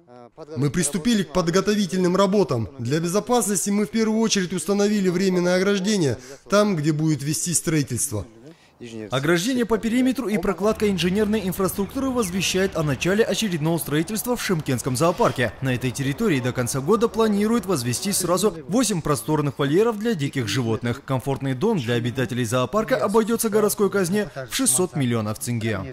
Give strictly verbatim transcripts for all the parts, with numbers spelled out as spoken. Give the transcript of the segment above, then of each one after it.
Мы приступили к подготовительным работам. Для безопасности мы в первую очередь установили временное ограждение там, где будет вестись строительство. Ограждение по периметру и прокладка инженерной инфраструктуры возвещает о начале очередного строительства в Шымкентском зоопарке. На этой территории до конца года планируют возвести сразу восемь просторных вольеров для диких животных. Комфортный дом для обитателей зоопарка обойдется городской казне в шестьсот миллионов тенге.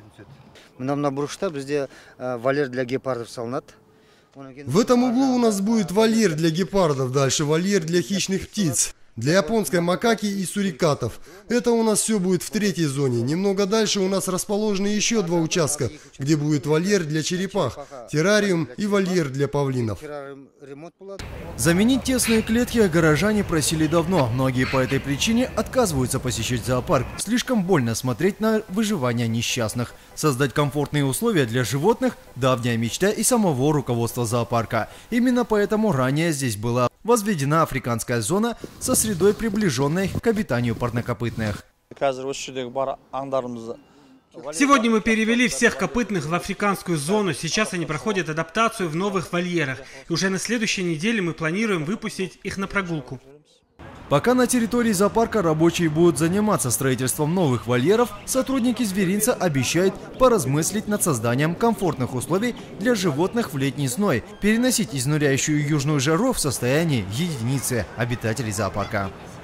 Вольер для гепардов салнат. В этом углу у нас будет вольер для гепардов, дальше вольер для хищных птиц, для японской макаки и сурикатов. Это у нас все будет в третьей зоне. Немного дальше у нас расположены еще два участка, где будет вольер для черепах, террариум и вольер для павлинов. Заменить тесные клетки горожане просили давно. Многие по этой причине отказываются посещать зоопарк. Слишком больно смотреть на выживание несчастных. Создать комфортные условия для животных – давняя мечта и самого руководства зоопарка. Именно поэтому ранее здесь была возведена африканская зона со средой, приближенной к обитанию парнокопытных. Сегодня мы перевели всех копытных в африканскую зону. Сейчас они проходят адаптацию в новых вольерах. И уже на следующей неделе мы планируем выпустить их на прогулку. Пока на территории зоопарка рабочие будут заниматься строительством новых вольеров, сотрудники зверинца обещают поразмыслить над созданием комфортных условий для животных в летний зной, переносить изнуряющую южную жару в состоянии единицы обитателей зоопарка.